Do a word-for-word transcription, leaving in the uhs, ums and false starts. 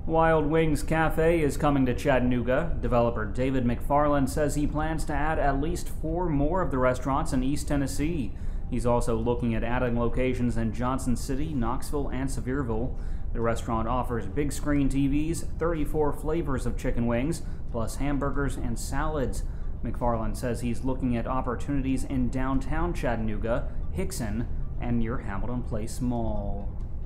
Wild Wings Cafe is coming to Chattanooga. Developer David McFarland says he plans to add at least four more of the restaurants in East Tennessee. He's also looking at adding locations in Johnson City, Knoxville, and Sevierville. The restaurant offers big screen T Vs, thirty-four flavors of chicken wings, plus hamburgers and salads. McFarland says he's looking at opportunities in downtown Chattanooga, Hixson, and near Hamilton Place Mall.